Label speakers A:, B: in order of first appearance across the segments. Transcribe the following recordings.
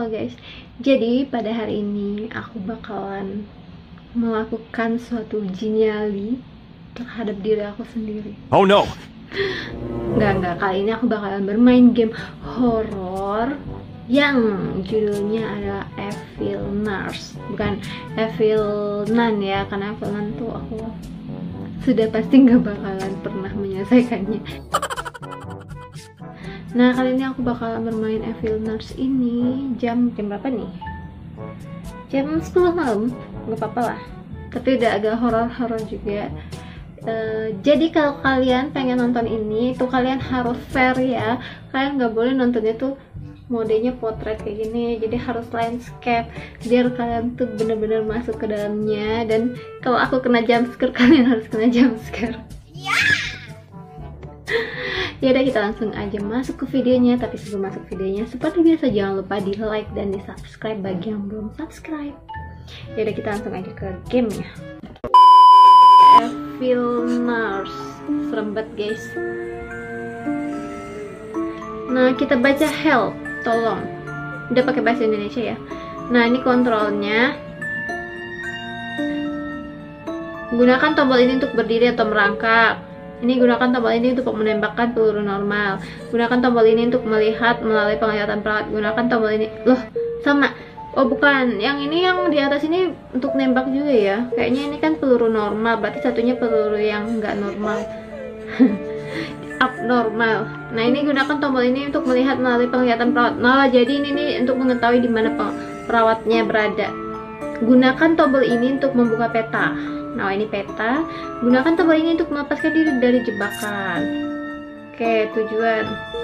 A: Halo guys, jadi pada hari ini aku bakalan melakukan suatu uji nyali terhadap diri aku sendiri.
B: Oh no!
A: Enggak, kali ini aku bakalan bermain game horor yang judulnya adalah Evil Nurse. Bukan Evil Nun ya, karena Evil Nun tuh aku sudah pasti nggak bakalan pernah menyelesaikannya. Nah, kali ini aku bakalan bermain Evil Nurse ini jam berapa nih? Jam 10 malam, nggak apa-apa lah. Tapi udah agak horor-horor juga. Jadi kalau kalian pengen nonton ini, tuh kalian harus fair ya. Kalian nggak boleh nontonnya tuh modenya potret kayak gini. Jadi harus landscape biar kalian tuh bener-bener masuk ke dalamnya. Dan kalau aku kena jumpscare, kalian harus kena jumpscare. Ya udah, kita langsung aja masuk ke videonya. Tapi sebelum masuk videonya, seperti biasa jangan lupa di like dan di subscribe bagi yang belum subscribe. Ya udah, kita langsung aja ke gamenya. Evil Nurse, serem banget guys. Nah, kita baca help, tolong. Udah pakai bahasa Indonesia ya. Nah, ini kontrolnya. Gunakan tombol ini untuk berdiri atau merangkak. Ini gunakan tombol ini untuk menembakkan peluru normal. Gunakan tombol ini untuk melihat melalui penglihatan perawat. Gunakan tombol ini. Loh, sama. Oh, bukan. Yang ini yang di atas ini untuk nembak juga ya. Kayaknya ini kan peluru normal. Berarti satunya peluru yang nggak normal. Abnormal. Nah, ini gunakan tombol ini untuk melihat melalui penglihatan perawat. Nah, jadi ini nih untuk mengetahui di mana perawatnya berada. Gunakan tombol ini untuk membuka peta. Nah, ini peta. Gunakan tombol ini untuk melepaskan diri dari jebakan. Oke, tujuan.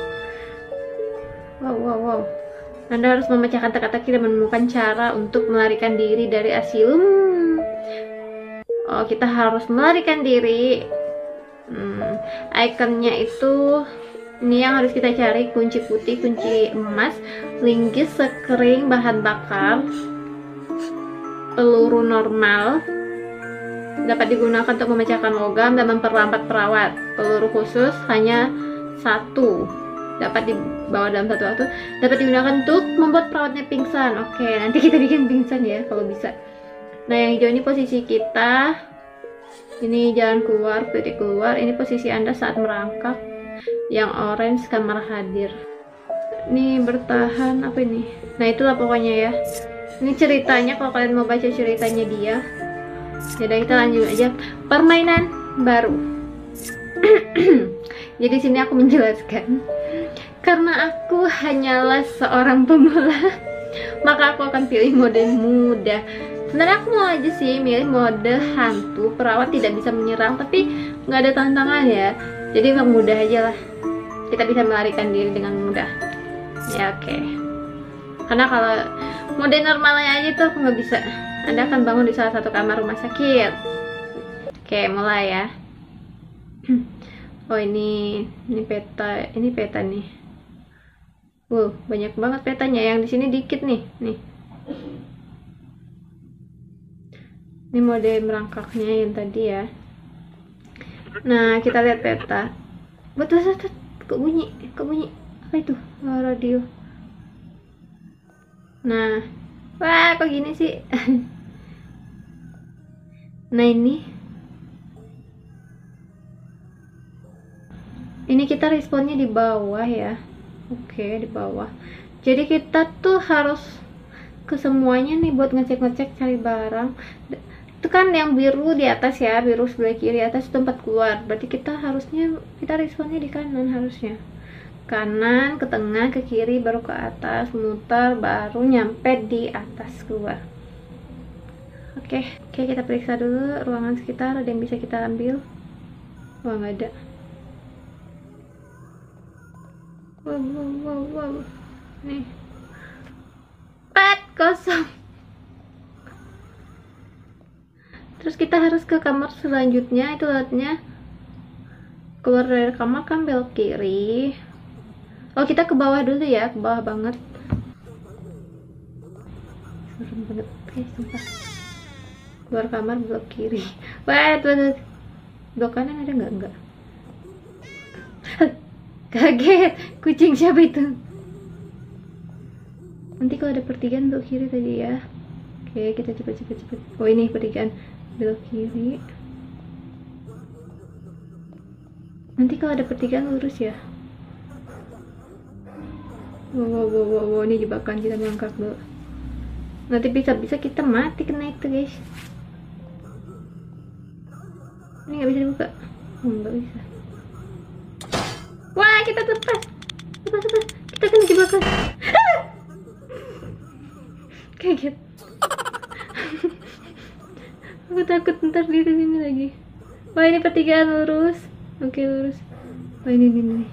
A: Wow. Anda harus memecahkan teka-teki dan menemukan cara untuk melarikan diri dari asilum. Oh, kita harus melarikan diri. Ikonnya itu ini yang harus kita cari: kunci putih, kunci emas, linggis, sekering, bahan bakar, peluru normal. Dapat digunakan untuk memecahkan logam dan memperlambat perawat. Peluru khusus hanya satu. Dapat dibawa dalam satu waktu. Dapat digunakan untuk membuat perawatnya pingsan. Oke, nanti kita bikin pingsan ya kalau bisa. Nah, yang hijau ini posisi kita. Ini jalan keluar, titik keluar. Ini posisi Anda saat merangkak. Yang orange kamar hadir. Ini bertahan apa ini? Nah, itulah pokoknya ya. Ini ceritanya, kalau kalian mau baca ceritanya dia. Jadi kita lanjut aja permainan baru. Jadi sini aku menjelaskan, karena aku hanyalah seorang pemula, maka aku akan pilih mode mudah. Sebenarnya aku mau aja sih milih mode hantu, perawat tidak bisa menyerang, tapi nggak ada tantangan ya. Jadi memang mudah aja lah. Kita bisa melarikan diri dengan mudah. Ya oke. Karena kalau mode normalnya aja tuh aku nggak bisa. Anda akan bangun di salah satu kamar rumah sakit. Oke, mulai ya. Oh, ini peta, ini peta nih. Banyak banget petanya. Yang di sini dikit nih. Ini mode merangkaknya yang tadi ya. Nah, kita lihat peta. Betul. Kok bunyi? Apa itu? Oh, radio. Nah, wah, kok gini sih? Nah, ini kita responnya di bawah ya. Oke, di bawah. Jadi kita tuh harus ke semuanya nih buat ngecek cari barang. Itu kan yang biru di atas ya, biru sebelah kiri atas tempat keluar. Berarti kita responnya di kanan harusnya. Kanan, ke tengah, ke kiri, baru ke atas, muter, baru nyampe di atas keluar. Oke, kita periksa dulu ruangan sekitar, ada yang bisa kita ambil. Wah, nggak ada. Wow. Nih, 4 kosong. Terus kita harus ke kamar selanjutnya, itu lihatnya keluar dari kamar kan belok kiri. Oh, kita ke bawah dulu ya, ke bawah banget. Serem banget guys, sumpah. Keluar kamar belok kiri. Wah, tuh. Belok kanan ada nggak? Kaget, kucing siapa itu? Nanti kalau ada pertigaan belok kiri tadi ya. Oke, kita cepet. Oh, ini pertigaan, belok kiri. Nanti kalau ada pertigaan lurus ya. Wow, ini jebakan, kita ngangkat dulu. Nanti bisa kita mati kena itu guys. Ini nggak bisa dibuka. Nggak bisa. Wah, kita lepas. Kita kena jebakan. Kaget. Aku takut ntar di sini lagi. Wah, ini pertigaan lurus. Oke, lurus. Wah, ini.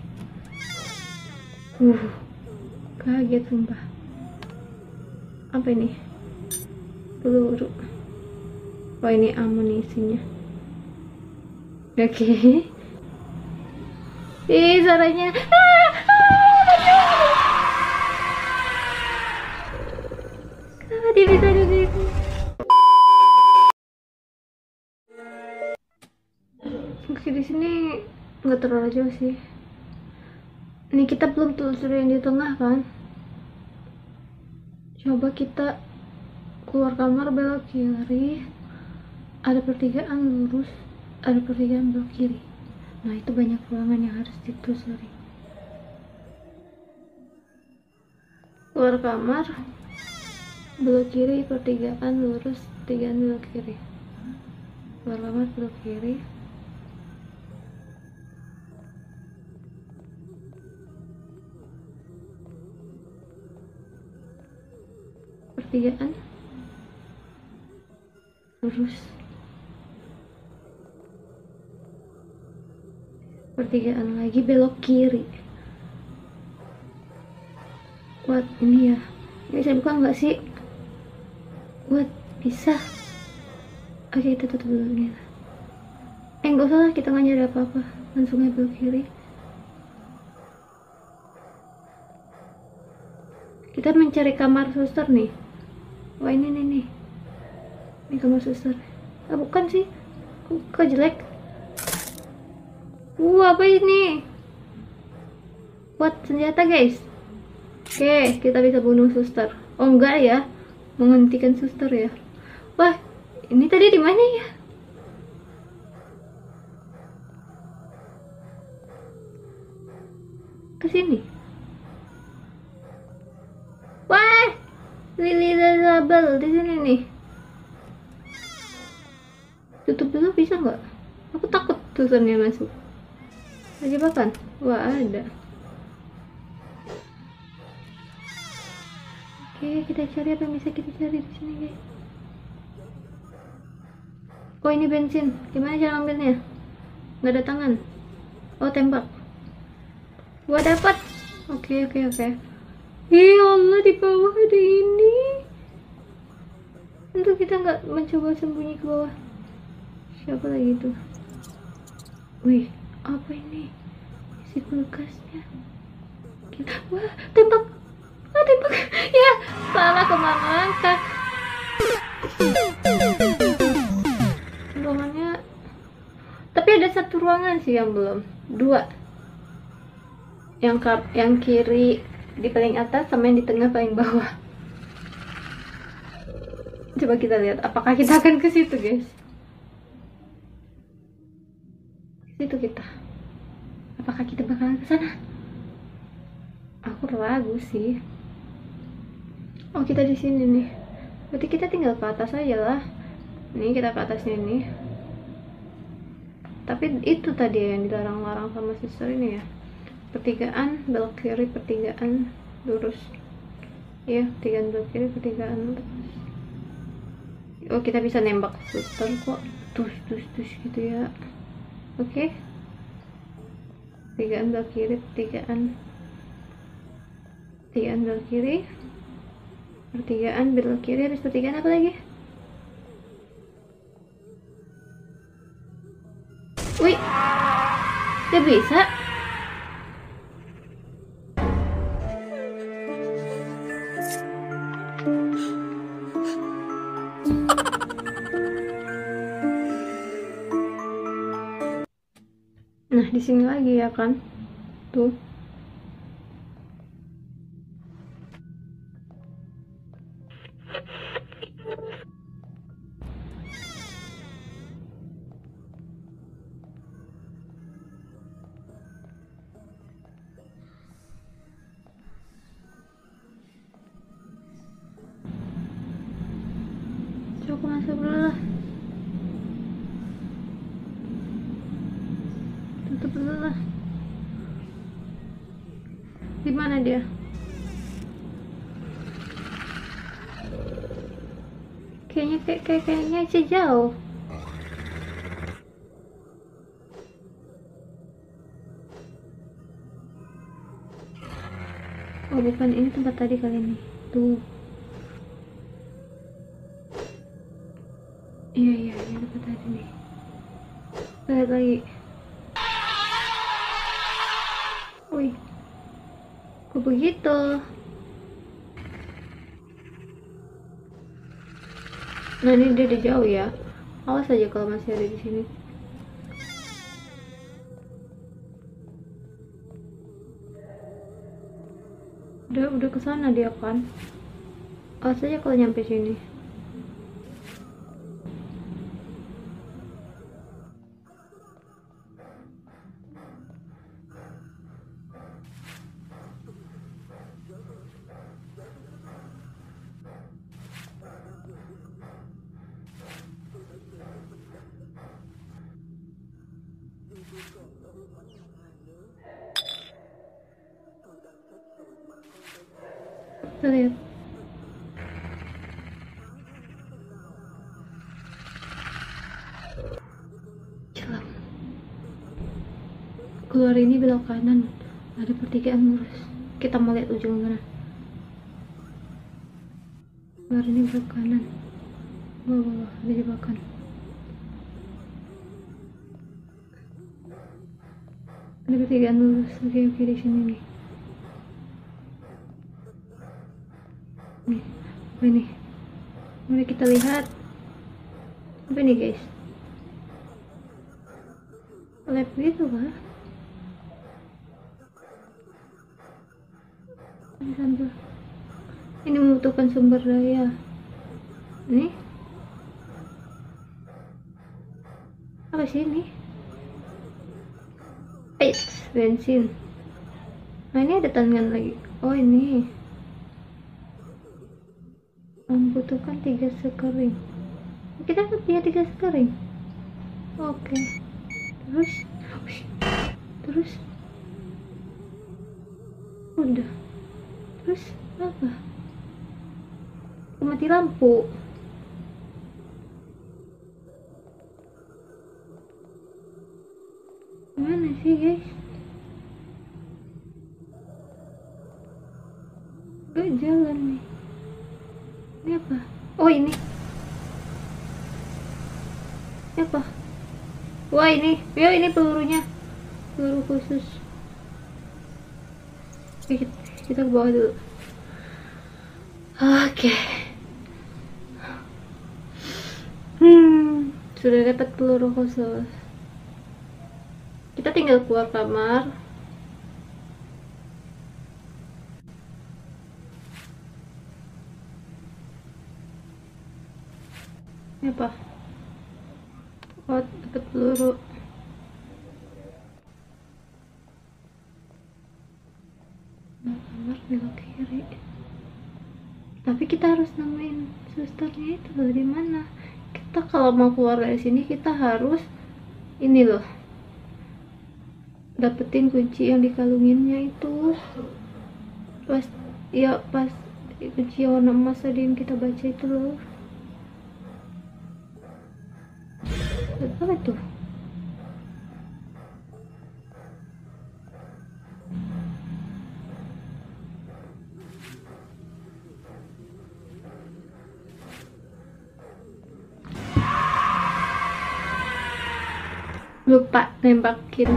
A: Kaget sumpah. Apa ini? Peluru. Wah, ini amunisinya. Oke. Ih, suaranya. Kenapa dia bisa ada di sini? Oke, di sini nggak terlalu jauh sih. Ini kita belum telusuri yang di tengah kan? Coba kita keluar kamar, belok kiri. Ada pertigaan lurus, ada pertigaan belok kiri. Nah, itu banyak ruangan yang harus ditelusuri. Keluar kamar, belok kiri, pertigaan lurus, pertigaan belok kiri. Keluar kamar, belok kiri. Pertigaan lurus, pertigaan lagi, belok kiri. Buat ini ya, ini bisa buka nggak sih? Buat bisa. Oke, kita tutup dulu nih. Nggak usah lah, kita nggak nyari apa-apa, langsung aja belok kiri. Kita mencari kamar suster nih. Wah, ini nih. Ini kamar suster. Ah, bukan sih. Kok jelek? Apa ini? Buat senjata, guys. Oke, kita bisa bunuh suster. Oh, enggak ya. Menghentikan suster ya. Wah, ini tadi di mana ya? Ke sini. Wah, Lily Zabel di sini nih. Tutup dulu bisa nggak? Aku takut susternya masuk. Aja bahkan. Wah, ada. Oke, kita cari apa yang bisa kita cari di sini, guys. Oh, ini bensin. Gimana cara ambilnya? Nggak ada tangan. Oh, tembak. Gua dapat. Oke. Ya Allah, di bawah ada ini. Tentu kita nggak mencoba sembunyi ke bawah. Siapa lagi tuh? Wih, apa ini? Isi kulkasnya. Wah, tembak. Ya, salah kemana kak? Ruangannya. Tapi ada satu ruangan sih yang belum. 2. Yang kiri di paling atas sama yang di tengah paling bawah. Coba kita lihat apakah kita akan ke situ, guys. Situ kita. Apakah kita bakalan ke sana? Aku ragu sih. Oh, kita di sini nih. Berarti kita tinggal ke atas aja lah. Nih, kita ke atasnya nih. Tapi itu tadi yang dilarang-larang sama suster ini ya. Pertigaan belok kiri, pertigaan lurus. Iya, pertigaan belok kiri, pertigaan lurus. Oh, kita bisa nembak suster kok. Tus gitu ya. Oke. Pertigaan belok kiri, pertigaan belok kiri, pertigaan belok kiri. Habis pertigaan apa lagi? Wih, dia bisa. Nah, di sini lagi ya kan? Tuh. aku masuk dulu lah. Tutup dulu lah. Di mana dia? Kayaknya sih jauh. Oh bukan, ini tempat tadi kali ini. Tuh. Iya ini tempat tadi nih. Lihat lagi. Wih. Kok begitu? Nah ini dia udah jauh ya. Awas aja kalau masih ada di sini. Udah kesana dia kan. Awas aja kalau nyampe sini. Tuh lihat. Celam. Keluar ini belok kanan. Ada pertigaan lurus. Kita mau lihat ujung mana. Keluar ini belok kanan. Bawah, ada jebakan. Ada pertigaan lurus. Oke di sini nih. Nih, apa ini? Mari kita lihat. Apa ini guys? Lab gitu kah? Ini membutuhkan sumber daya. Ini apa sih ini? Bensin. Nah ini ada tangan lagi. Oh ini membutuhkan 3 sekering. Kita punya 3 sekering. Oke. Terus udah. Terus apa? Mati lampu. Mana sih guys? Gak jalan nih. Ini apa? Oh ini. Ini apa? Wah ini. Ya ini pelurunya. Peluru khusus. Oke, kita ke bawah dulu. Oke. Sudah dapat peluru khusus. Kita tinggal keluar kamar. Ini apa? Oh, dapat peluru. Kamar belok kiri. Tapi kita harus nemuin susternya itu loh, di mana? Kita kalau mau keluar dari sini kita harus ini loh. Dapetin kunci yang dikalunginnya itu. Pas kunci warna emas tadi yang kita baca itu loh. Apa tuh? Lupa nembakin.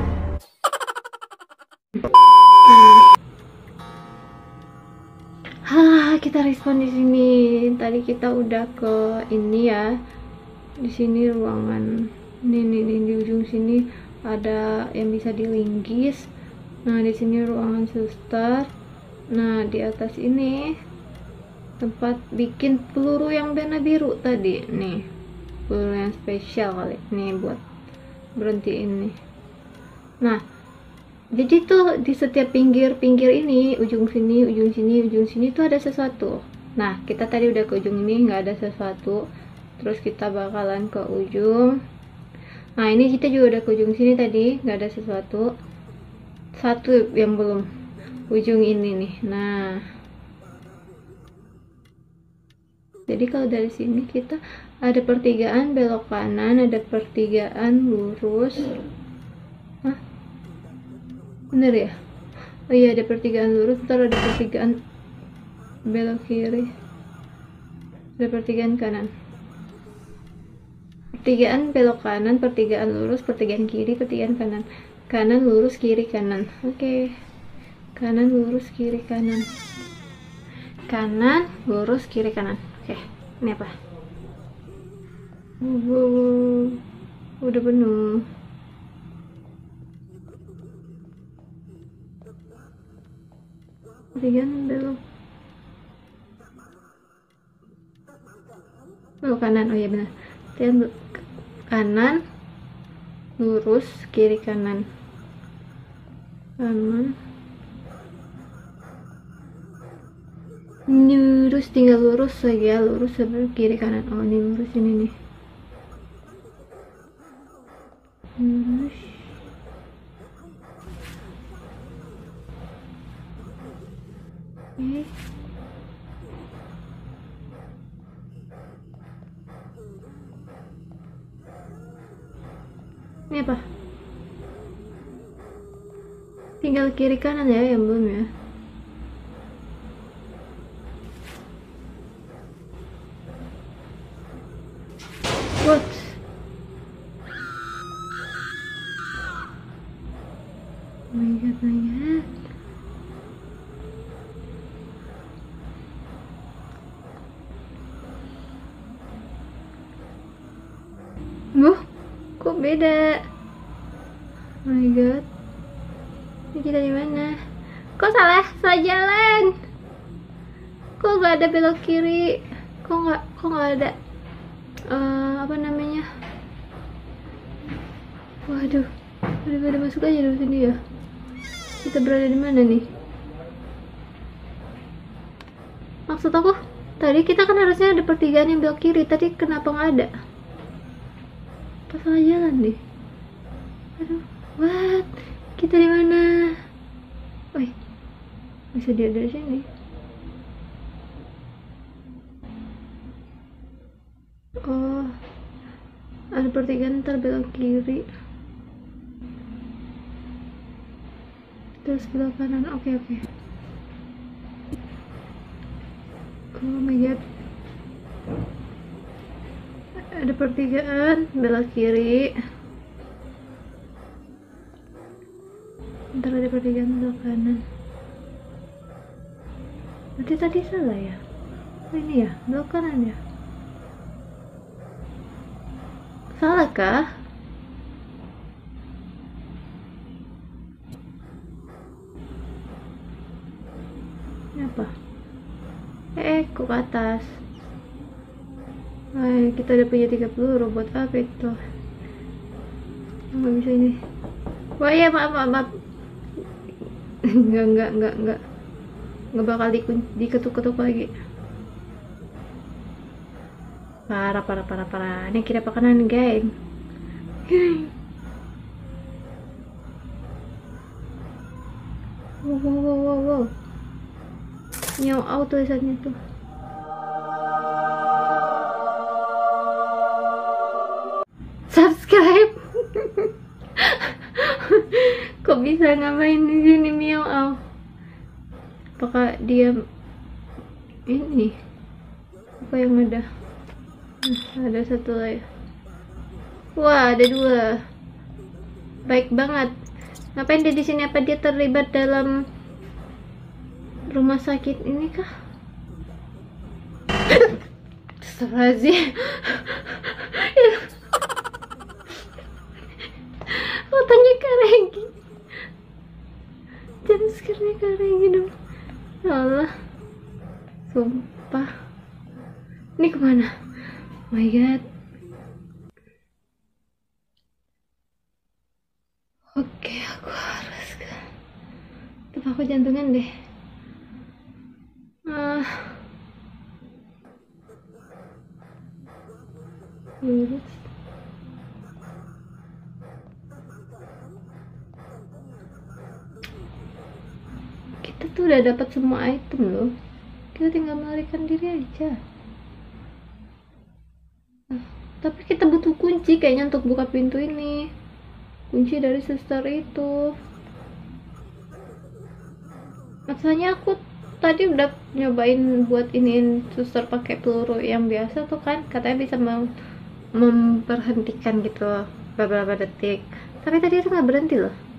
A: Kita respon di sini. Tadi kita udah ke ini ya. Di sini ruangan. Nih di ujung sini ada yang bisa dilinggis. Nah, di sini ruangan suster. Nah, di atas ini tempat bikin peluru yang warna biru tadi. Nih, peluru yang spesial kali. Nih buat berhentiin nih. Nah, jadi tuh di setiap pinggir-pinggir ini, ujung sini tuh ada sesuatu. Nah, kita tadi udah ke ujung ini nggak ada sesuatu. terus kita bakalan ke ujung. Nah ini kita juga udah ke ujung sini tadi, nggak ada sesuatu. Satu yang belum, ujung ini nih. Nah jadi kalau dari sini kita ada pertigaan belok kanan, ada pertigaan lurus. Hah? Bener ya? Oh iya, ada pertigaan lurus, ntar ada pertigaan belok kiri, ada pertigaan kanan, pertigaan belok kanan, pertigaan lurus, pertigaan kiri, pertigaan kanan, kanan lurus kiri kanan. Oke, kanan lurus kiri kanan, kanan lurus kiri kanan. Oke, ini apa? Udah penuh. Pertigaan belok kanan. Oh iya benar, pertigaan kanan lurus kiri kanan, kanan lurus, tinggal lurus saja, lurus sebelah kiri kanan. Oh ini lurus ini nih, lurus. Oke. Ini apa? Tinggal kiri kanan ya yang belum ya. What? Oh my god, my god. Kok beda? Oh my god. Ini kita di mana? Kok salah jalan? Kok nggak ada belok kiri? Kok nggak ada apa namanya? Waduh, udah masuk aja dari sini ya. Kita berada di mana nih? Maksud aku, tadi kita kan harusnya ada pertigaan yang belok kiri. Tadi kenapa nggak ada? Salah jalan deh. Aduh, what? Kita di mana? Woi, bisa dia dari sini? Oh, ada pertigaan ntar belok kiri, terus belok kanan. Oke. Oh my god. Ada pertigaan belok kiri, ntar ada pertigaan belok kanan. Berarti tadi salah ya? Oh, ini ya belok kanan ya? Salah kah? Ini apa? Kok ke atas? Kita udah punya 30 robot. Apa itu? Nggak bisa ini. Wah ya, maaf. Nggak bakal diketuk-ketuk lagi. Parah. Ini kira pakanan guys. Wow. Nyaw tulisannya tuh. Subscribe. Kok bisa ngapain di sini Miao? Apakah dia ini? Apa yang ada? Ada satu lagi. Wah, ada 2. Baik banget. Ngapain dia di sini? Apa dia terlibat dalam rumah sakit ini kah? Astagfirullahaladzim. Matanya karegi, jam sekarang karegi dong. Allah, sumpah. Ini kemana? Oh my god. Oke, aku harus ke tempat aku jantungan deh. lurus. Kita tuh udah dapat semua item loh, kita tinggal melarikan diri aja. Tapi kita butuh kunci kayaknya untuk buka pintu ini, kunci dari suster itu. Masalahnya aku tadi udah nyobain buat iniin suster pakai peluru yang biasa tuh kan, katanya bisa memberhentikan gitu beberapa detik, tapi tadi itu nggak berhenti loh.